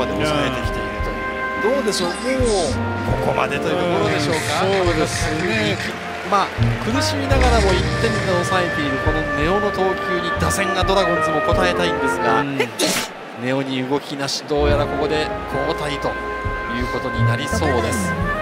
まで抑えてきているという、どうでしょう、もうここまでというところでしょうか。 そうですね。 苦しみながらも1点で抑えているこの根尾の投球に打線がドラゴンズも応えたいんですが、根尾に動きなし、どうやらここで交代ということになりそうです。